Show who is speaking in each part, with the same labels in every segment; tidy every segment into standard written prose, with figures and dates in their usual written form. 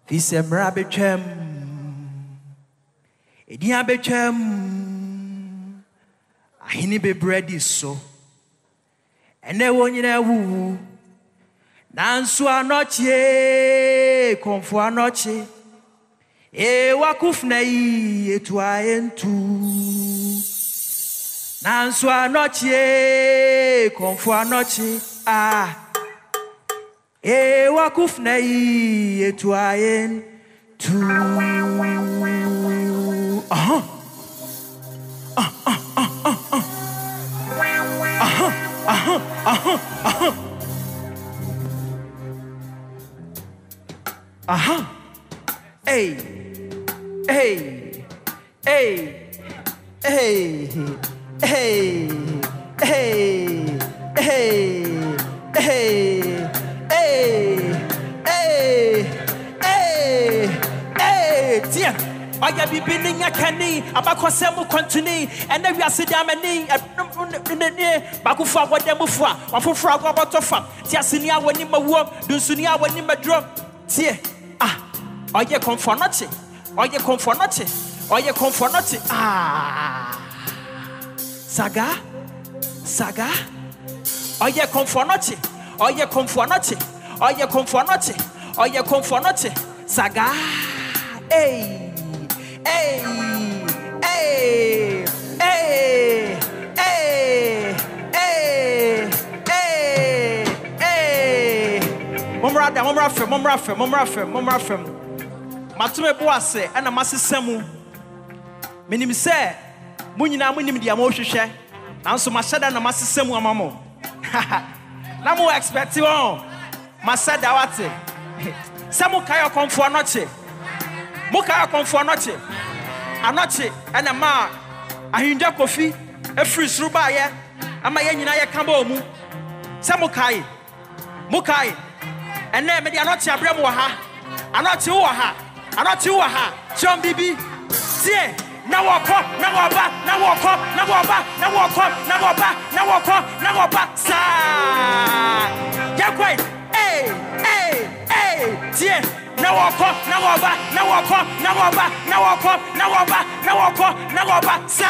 Speaker 1: Fise mrabechem. Edia bechem. Ahini be bready so. Ene wonyina wu. Nansu anoche. Konfu anoche. Wakufna yi etwa entu. Nansu anoche. Konfu anoche. Wakufna yi etwa entu. Hey. Hey, hey, hey, hey, hey, hey, hey, hey, hey, hey, tiens. I have been beginning a canny, about Cosemo continue, and then we are sitting down and Bakufa, what them before, or for frog about to fuck. Tiasinia when him a walk, Dusunia when him a drop. Tie, I get come for nothing. Oye confornati. Oye confornati. Saga. Saga. Oye confornati. Oye confornati. Oye confornati. Oye confornati. Saga. Hey. Hey. Hey. Hey. Hey. Hey. Hey. Momrafem. Matume boase ana masesemu menim se munyina munim dia mo hwehwe nanso mashada na masesemu amamo na mo expect on masada wate samu kayo konfo anoche mukayo konfo anoche ana ma ahinja kofi efiri suruba ye ama ye nyina ye kamba omu samu kai mukai ene me dia anoche abrem wo ha anoche wo ha Anoti waha, John Bibi, tie, na wako, sa, yakwe, hey, tie, na wako, sa,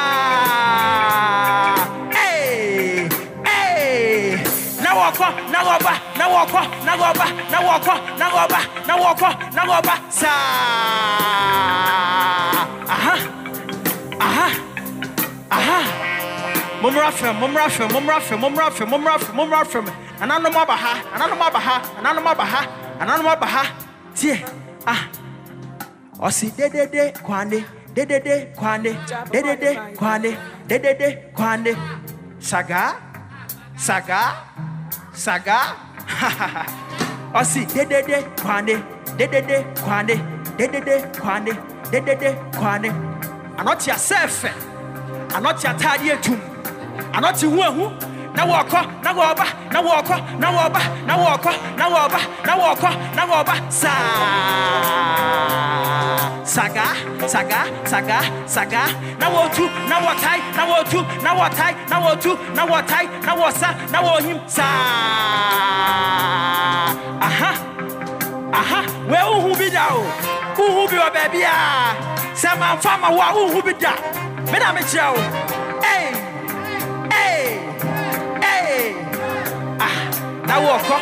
Speaker 1: hey, na wako, sa, Mumrafem, ananomabaha, tie, osi de kwande, kwande, saga, osi de kwande, kwande, anoti asefe, anoti atadi etum, anoti huahu, na wako, saga, na wotu, na watai, na wosa, na wohim, sa, we uhu bidao, uhu biwa baby ah, sama mfama wa uhu bida, mena mechao, hey, na woko,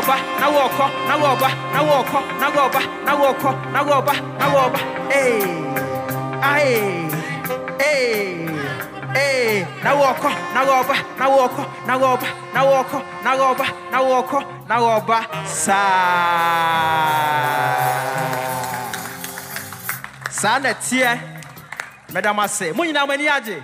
Speaker 1: hey, na woko, sa na tie, madam say, munyina mani aje.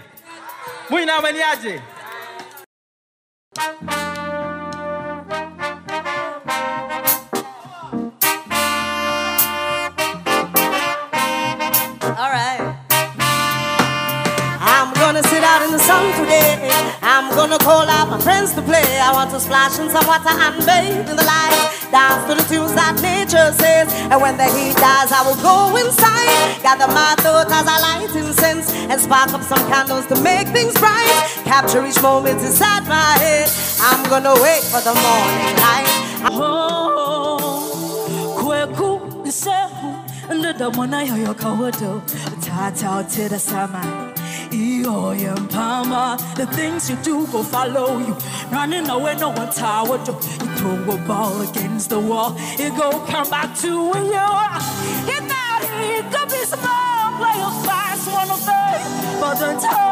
Speaker 2: Sit out in the sun today. I'm gonna call out my friends to play. I want to splash in some water and bathe in the light. Dance to the tunes that nature says. And when the heat dies, I will go inside. Gather my thoughts as I light incense and spark up some candles to make things bright. Capture each moment inside my head. I'm gonna wait for the morning light.
Speaker 3: and the one I hear your cowardo, Tata to the summer. The things you do will follow you. Running away, no one tower do. You throw a ball against the wall, it go come back to where you are. Get out here, it could be small, play a fast one of them, but the time.